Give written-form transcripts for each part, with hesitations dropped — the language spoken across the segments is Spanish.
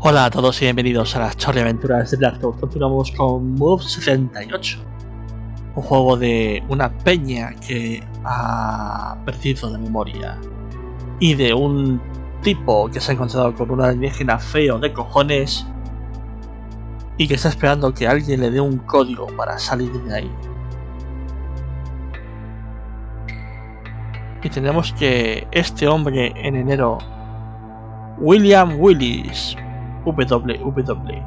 Hola a todos y bienvenidos a las Chorri Aventuras de Blacktoad. Continuamos con Move 78, un juego de una peña que ha perdido la memoria y de un tipo que se ha encontrado con un alienígena feo de cojones y que está esperando que alguien le dé un código para salir de ahí. Y tenemos que este hombre en enero, William Willis, WW.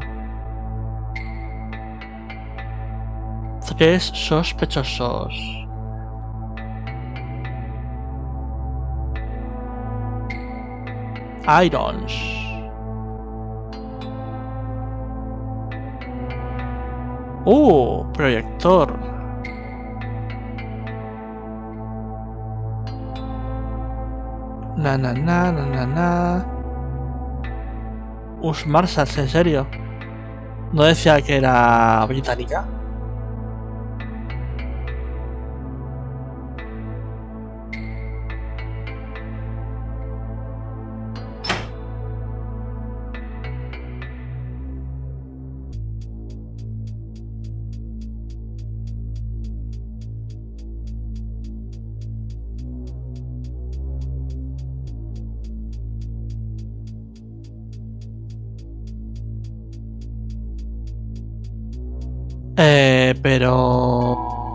3 sospechosos. Irons. Proyector. Na. Marshalls, ¿en serio? ¿No decía que era británica? Pero...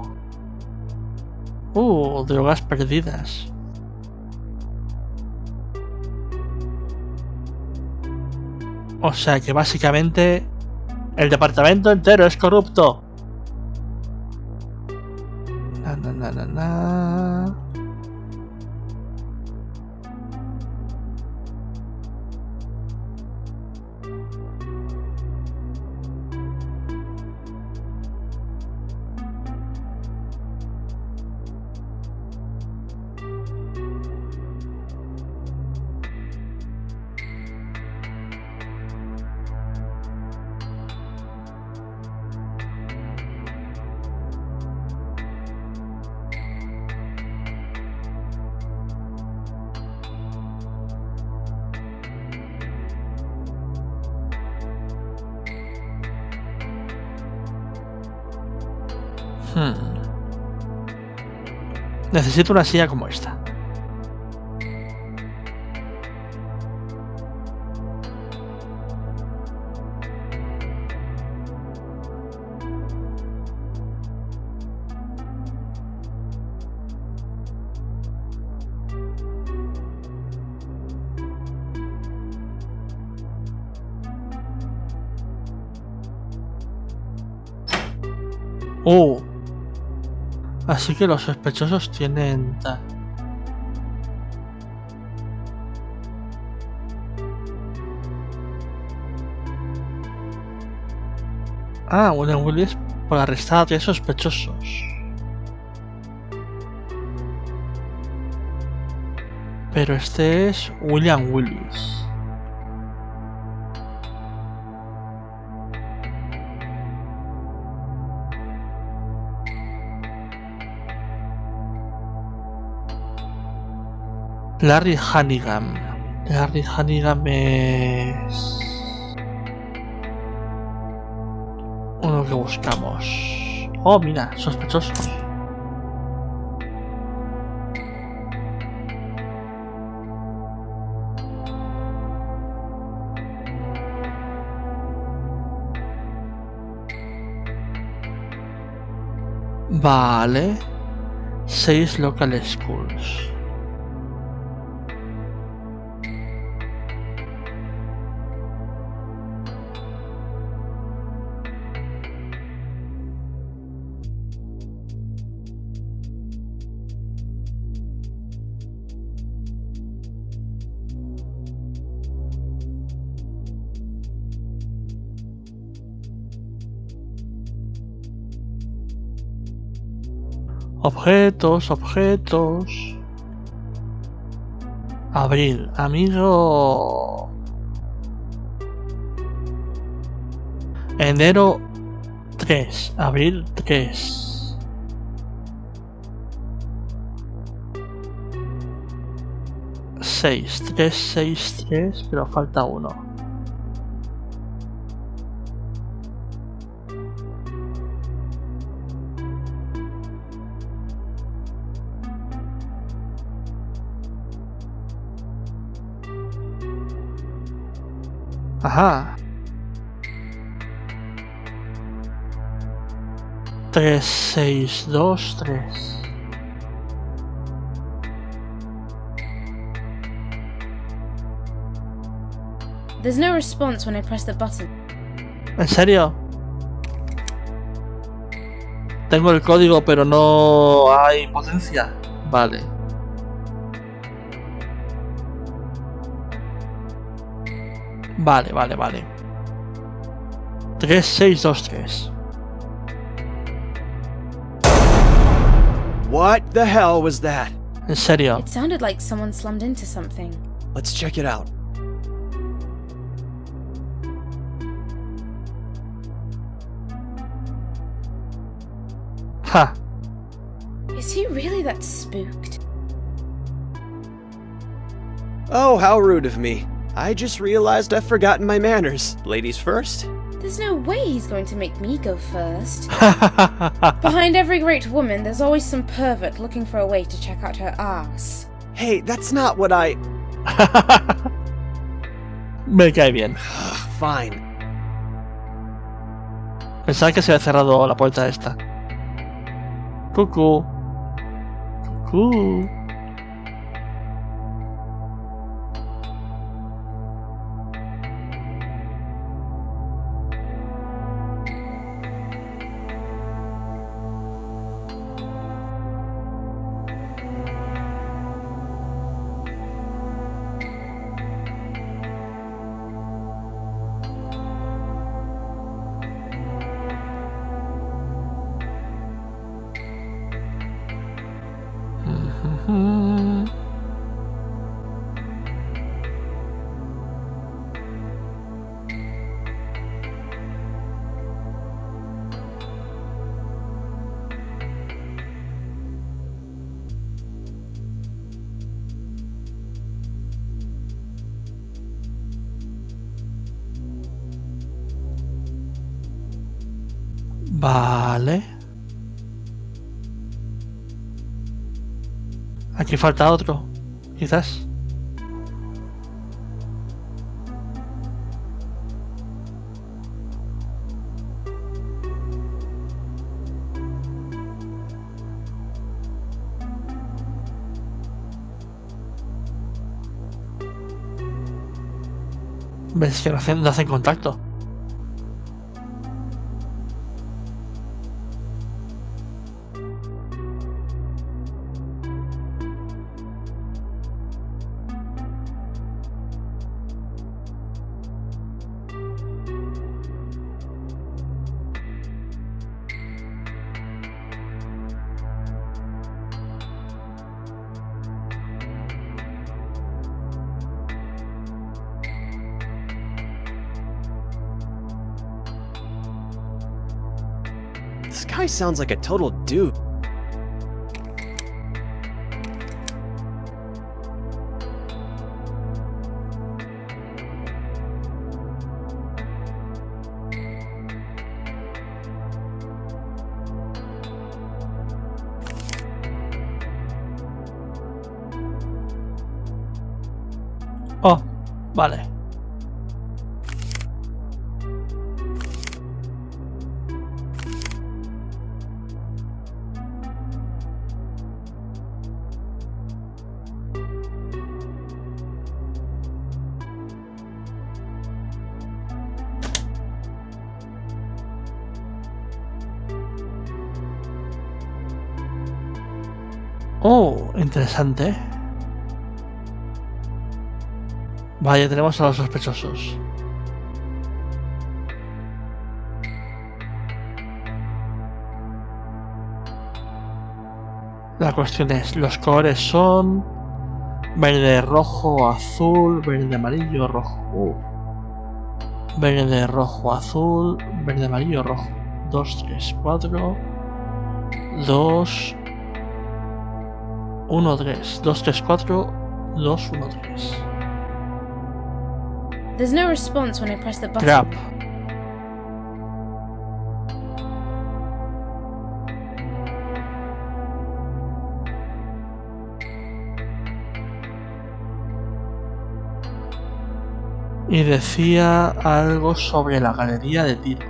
drogas perdidas. O sea que básicamente el departamento entero es corrupto. Na. Necesito una silla como esta. Así que los sospechosos tienen... William Willis por arrestar a 3 sospechosos. Pero este es William Willis. Larry Hannigan. Larry Hannigan es... uno que buscamos. Mira, sospechosos. Vale. 6 local schools. Objetos. Abril, amigo. Enero 3, abril 3. Seis, 3, 6, 3, pero falta uno. Ajá. 3, 6, 2, 3. There's no response when I press the button. ¿En serio? Tengo el código, pero no hay potencia. Vale. Vale. 3, 6, 2, 3. What the hell was that? ¿En serio? It sounded like someone slammed into something. Let's check it out. Ja. Is he really that spooked? Oh, how rude of me. I just realized I've forgotten my manners. Ladies first? There's no way he's going to make me go first. Behind every great woman, there's always some pervert looking for a way to check out her ass. Hey, that's not what I... Me cae bien. Fine. Pensaba que se había cerrado la puerta esta. Cucú. Cucú. Vale. Aquí falta otro, quizás. ¿Ves que no hacen contacto? This guy sounds like a total dude. Oh, vale. Oh, interesante. Vaya, tenemos a los sospechosos. La cuestión es, los colores son verde, rojo, azul, verde, amarillo, rojo. Verde, rojo, azul, verde, amarillo, rojo. 2, 3, 4, 2, 1, 3, 2, 3, 4, 2, 1, 3. There's no response when I press the button. Trap. Y decía algo sobre la galería de tiro.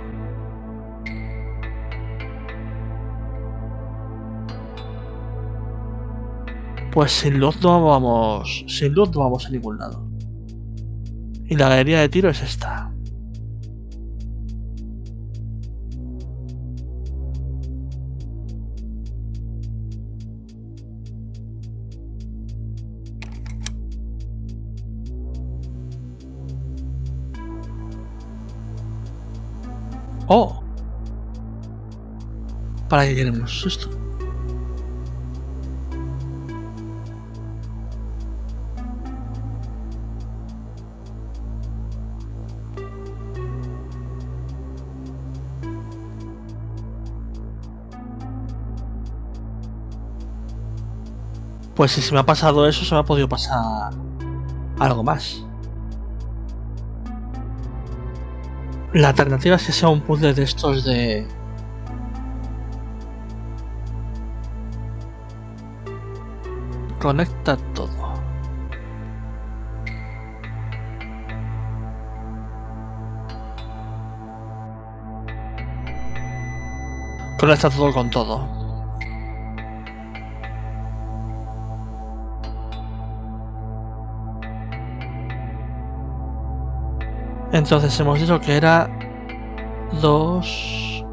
Pues sin luz no vamos. Sin luz no vamos a ningún lado. Y la galería de tiro es esta. ¡Oh! ¿Para qué queremos esto? Pues si se me ha pasado eso, se me ha podido pasar algo más. La alternativa es que sea un puzzle de estos de... Conecta todo. Conecta todo con todo. Entonces hemos dicho que era 2...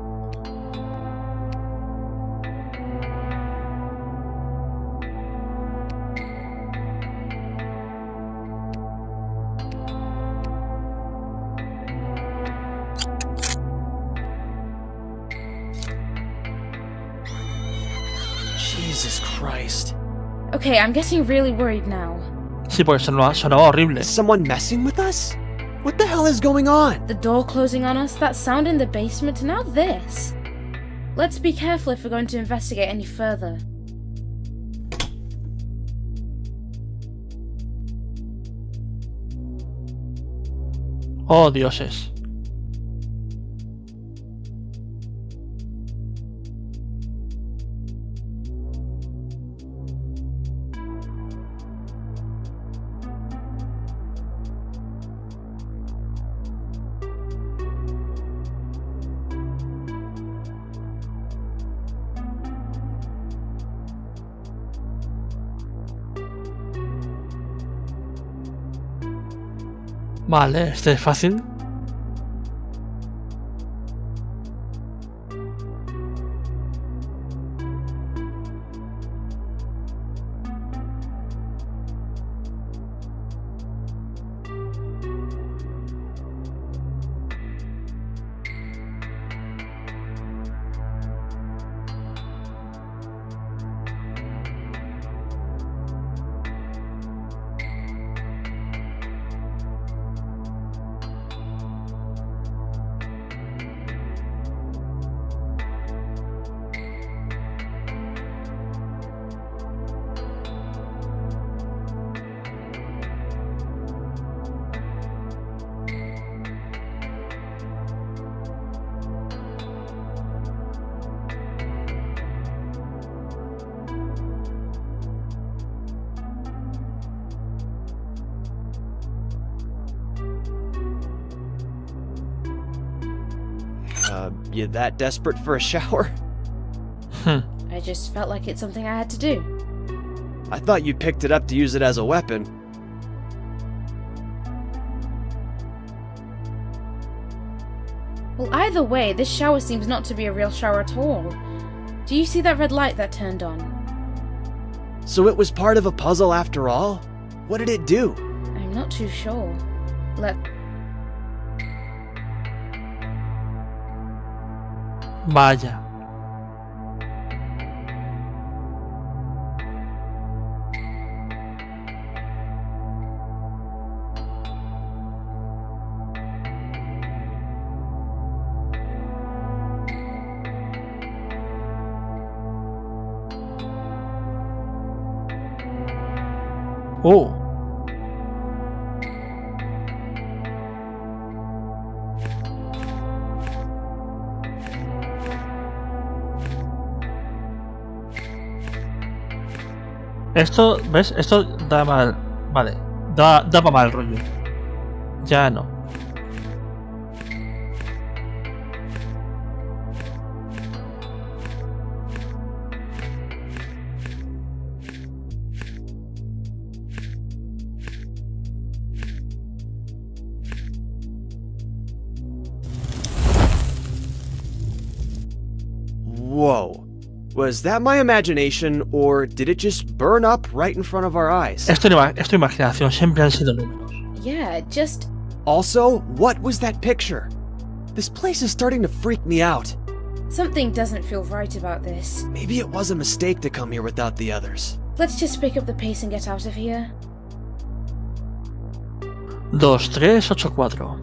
Jesus Christ. Okay, I'm getting really worried now. Sí, porque sonaba horrible. Is someone messing with us? What the hell is going on? The door closing on us, that sound in the basement, and now this. Let's be careful if we're going to investigate any further. Oh, dioses. Vale, este es fácil. You that desperate for a shower? I just felt like it's something I had to do. I thought you picked it up to use it as a weapon. Well, either way, this shower seems not to be a real shower at all. Do you see that red light that turned on? So it was part of a puzzle after all? What did it do? I'm not too sure. Vaya. Oh. Esto, ¿ves? Esto da mal... Vale, da para mal rollo. Ya no. Whoa. Was that my imagination, or did it just burn up right in front of our eyes? Esto es tu imaginación, siempre han sido números. Yeah, just... Also, what was that picture? This place is starting to freak me out. Something doesn't feel right about this. Maybe it was a mistake to come here without the others. Let's just pick up the pace and get out of here. 2, 3, 8, 4.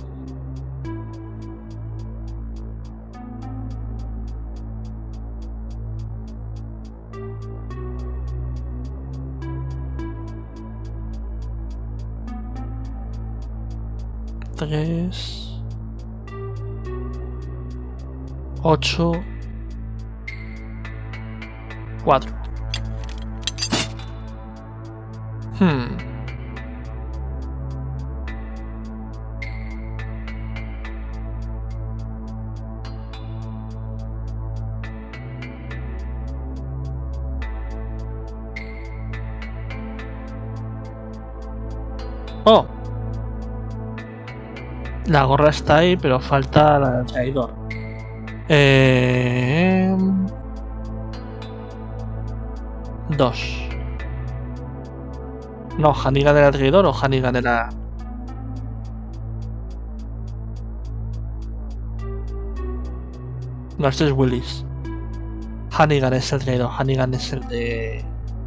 Tres, 8, 4. Oh. La gorra está ahí, pero falta la del traidor. Dos. No, Hannigan era traidor o Hannigan era... No, este es Willis. Hannigan es el traidor, Hannigan es el de...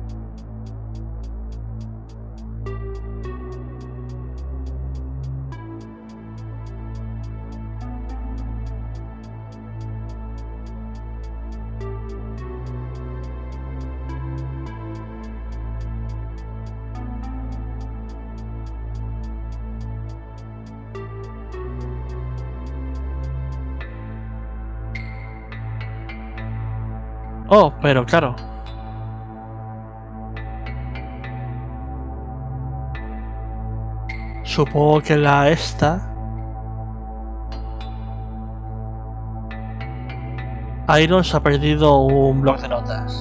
Oh, pero claro. Supongo que la esta... Irons ha perdido un bloc de notas.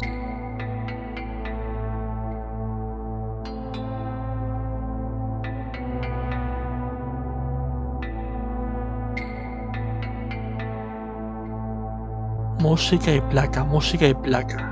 Música y placa, música y placa.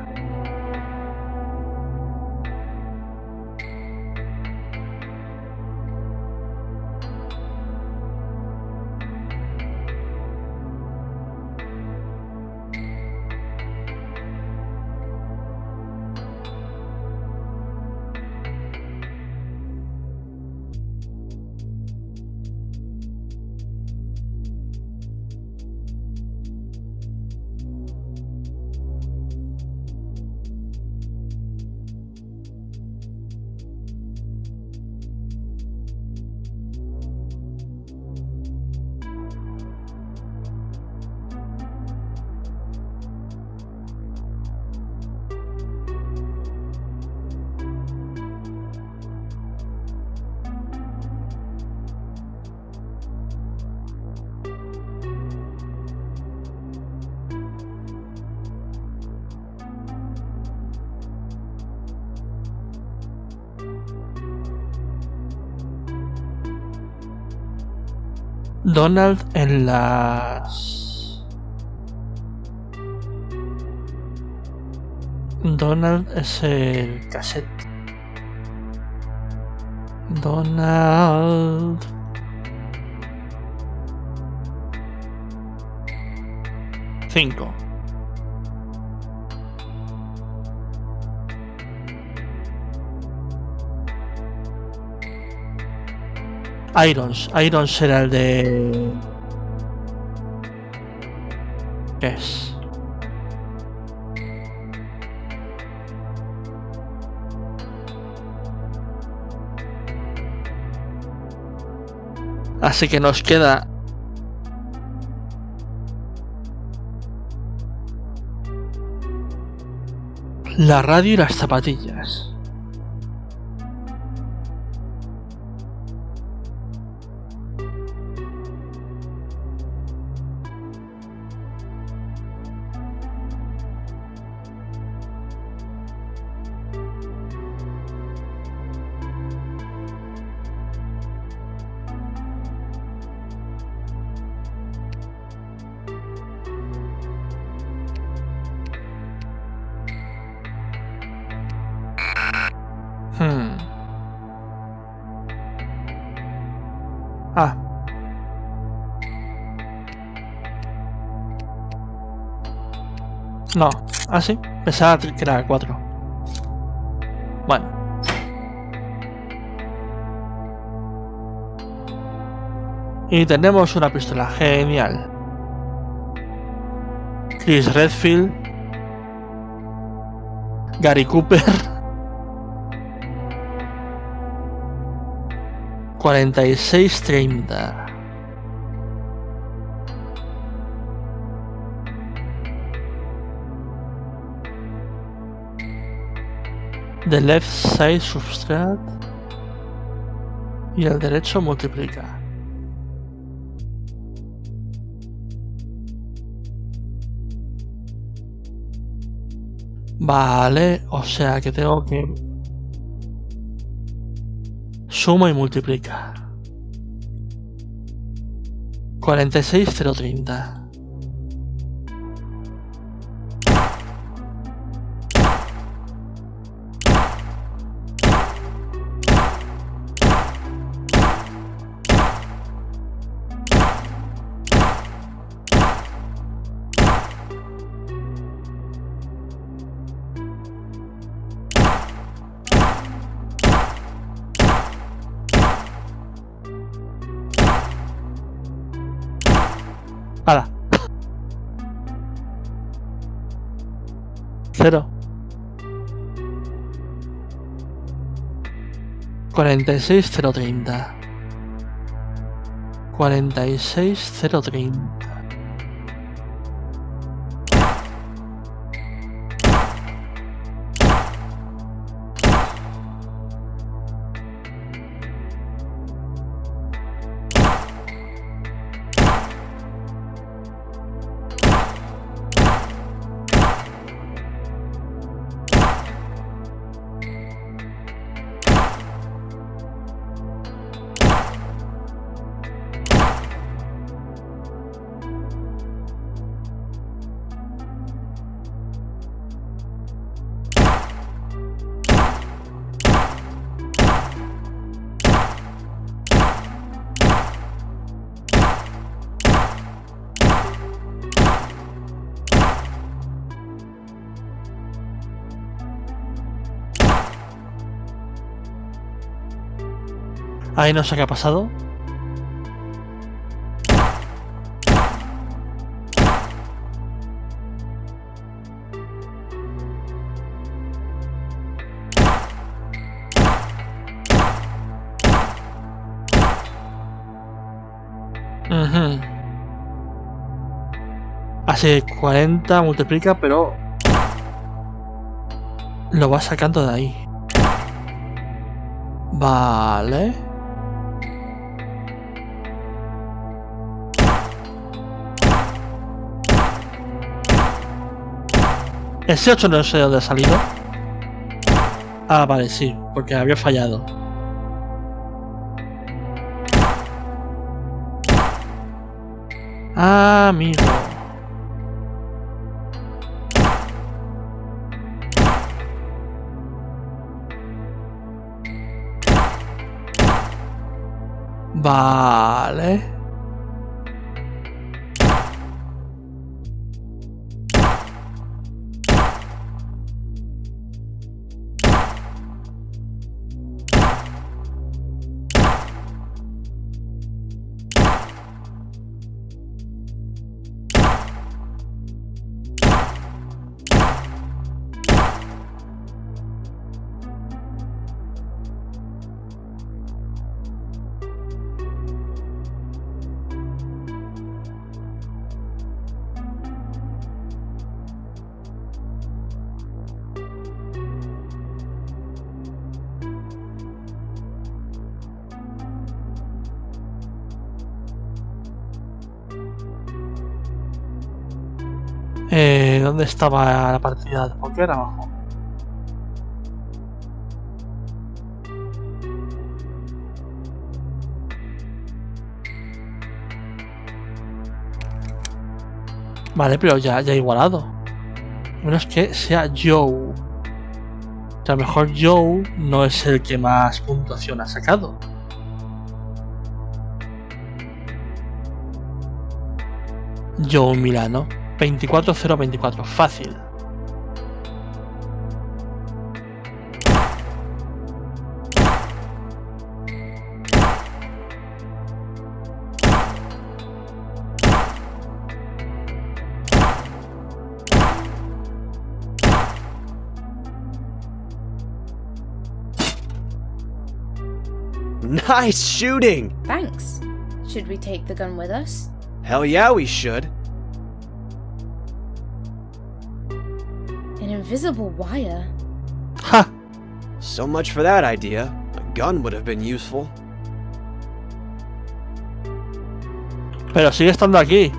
Donald en las... Donald es el cassette. Donald... Cinco. Irons era el de... ¿Qué es? Así que nos queda... la radio y las zapatillas. Ah. No. Ah, sí. Pensaba que era 4. Bueno. Y tenemos una pistola. Genial. Chris Redfield. Gary Cooper. 46-30. The left side subtract y el derecho multiplica. Vale, o sea que tengo que suma y multiplica. 46-030. ¡Hala! 0. 46-030. 46-030. Ahí no sé qué ha pasado. Así 40 multiplica, pero lo va sacando de ahí. Vale. Ese 8 no sé de dónde ha salido. Ah, vale, sí, porque había fallado. Ah, amigo. Vale. ¿Dónde estaba la partida de póker? Abajo. Vale, pero ya he igualado. Menos que sea Joe. a lo mejor Joe no es el que más puntuación ha sacado. Joe Milano, 24-0-24, fácil. Nice shooting! Thanks. Should we take the gun with us? Hell yeah, we should. An invisible wire? ¡Ja! So much for that idea. A gun would have been useful. Pero sigue estando aquí.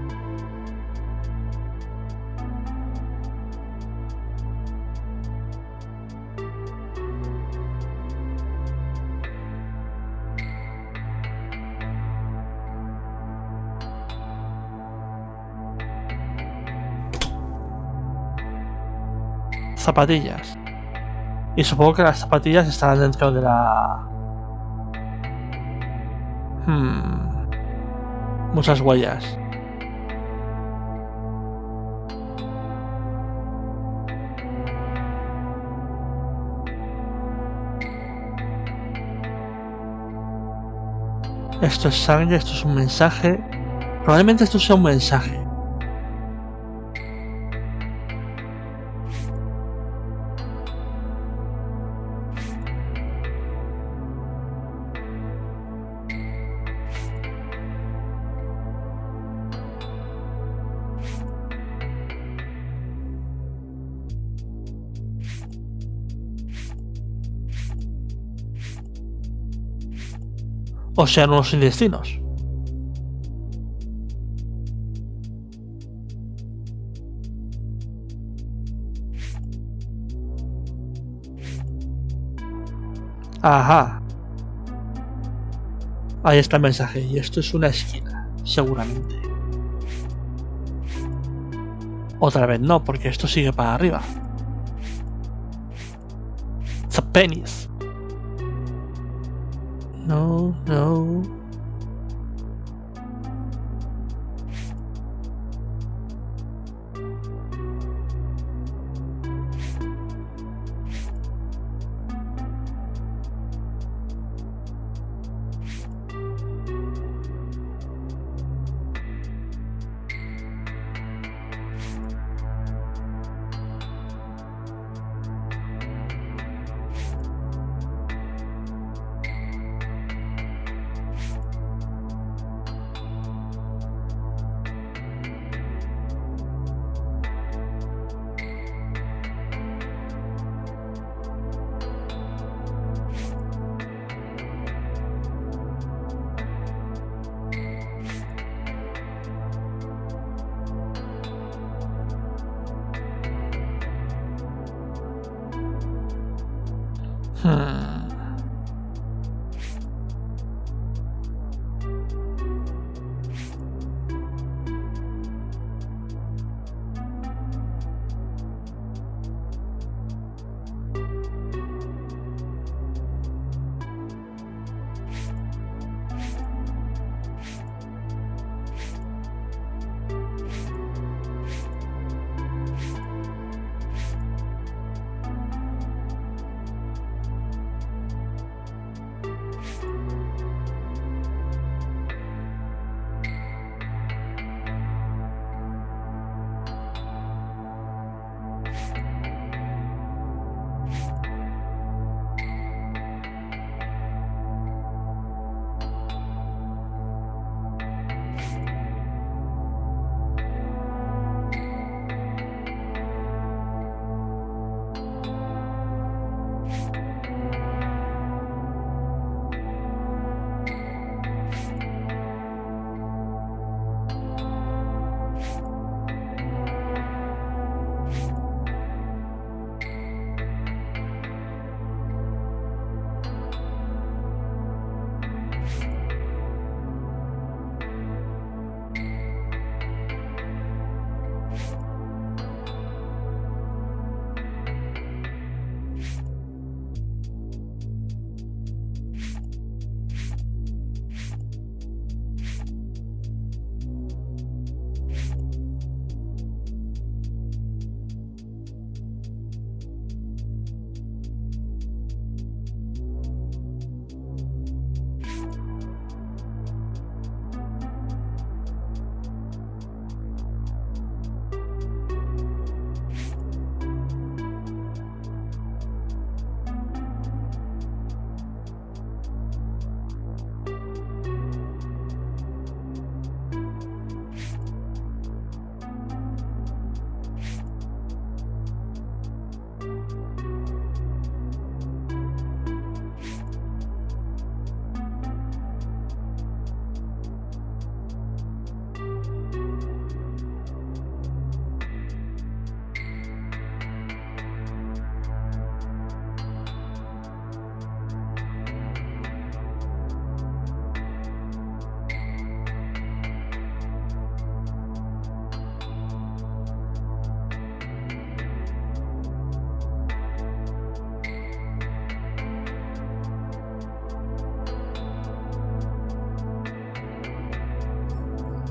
Zapatillas. Y supongo que las zapatillas estarán dentro de la... Muchas huellas. Esto es sangre, esto es un mensaje. Probablemente esto sea un mensaje. O sean unos intestinos. Ajá. Ahí está el mensaje. Y esto es una esquina, seguramente. Otra vez no, porque esto sigue para arriba. It's a penis. No, no.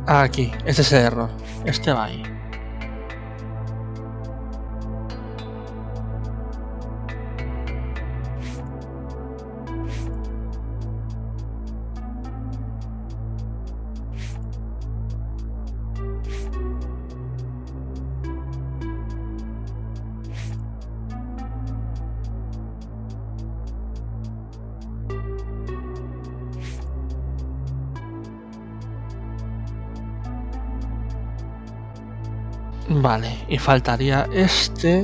Aquí, este es el error. Este va ahí. Vale, y faltaría este.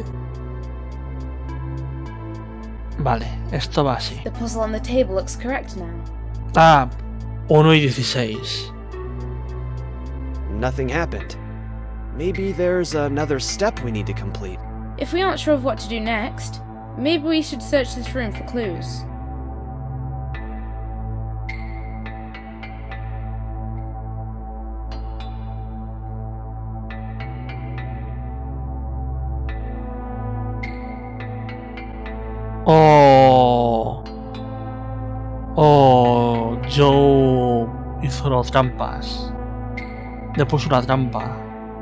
Vale, esto va así. The puzzle on the table looks correct now. Ah, 1 y 16. Nothing happened. Maybe there's another step we need to complete. If we aren't sure of what to do next, maybe we should search this room for clues. Oh, Joe hizo las trampas. Le puso una trampa.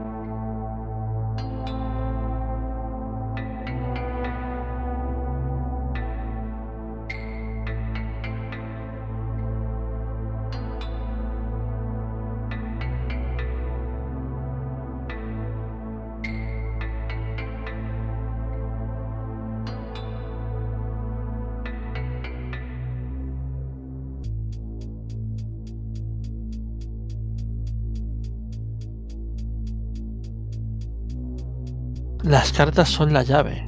Las cartas son la llave.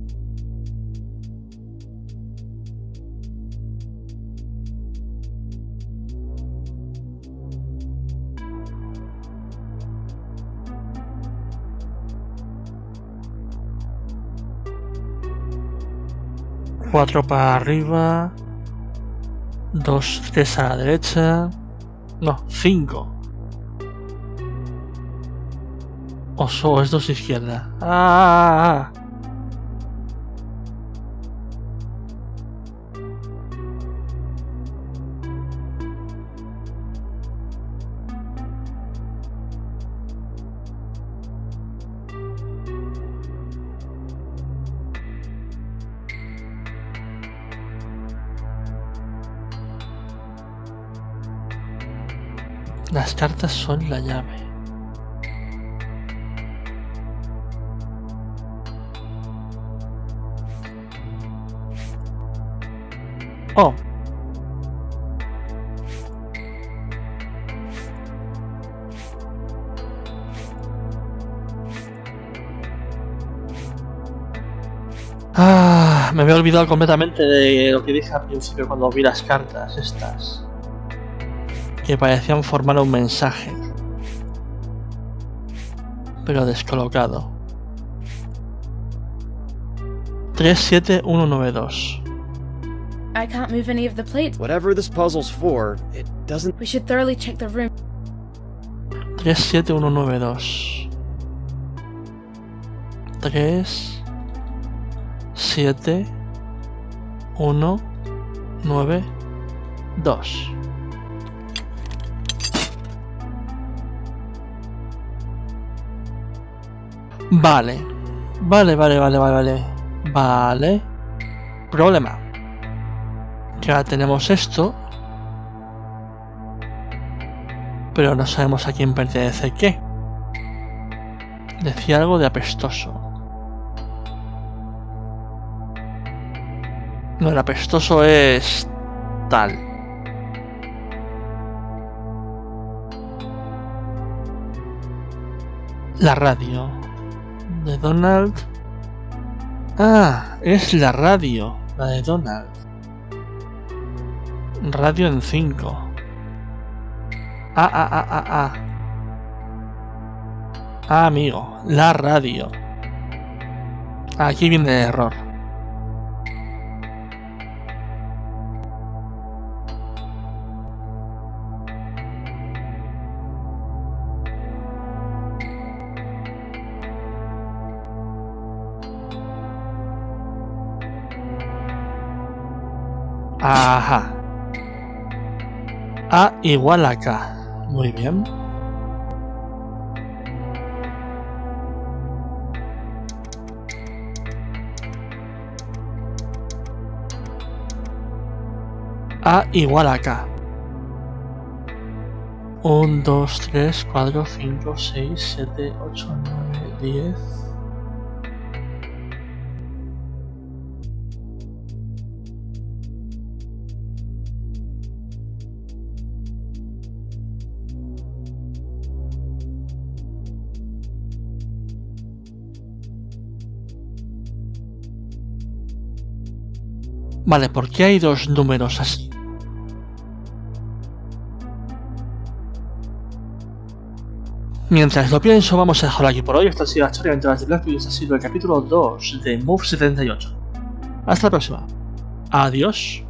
Cuatro para arriba. 2, 3 a la derecha. No, 5. O es 2 izquierda. ¡Ah! Las cartas son la llave. Oh. Ah, me había olvidado completamente de lo que dije al principio cuando vi las cartas estas. Que parecían formar un mensaje. Pero descolocado. 37192. I can't move any of the plates. Whatever this puzzle's for, it doesn't... We should thoroughly check the room. 37192. 3 7 1 9 2. Vale. Vale. Problema. Que ahora tenemos esto. Pero no sabemos a quién pertenece qué. Decía algo de apestoso. No, el apestoso es... tal. La radio. De Donald. Ah, es la radio. La de Donald. Radio en 5. Ah, amigo. La radio. Aquí viene el error. Ajá. A igual a K. Muy bien. A igual a K. 1, 2, 3, 4, 5, 6, 7, 8, 9, 10. Vale, ¿por qué hay dos números así? Mientras lo pienso, vamos a dejarlo aquí por hoy. Esta ha sido la historia de Aventuras de Blackpool y este ha sido el capítulo 2 de Move 78. Hasta la próxima. Adiós.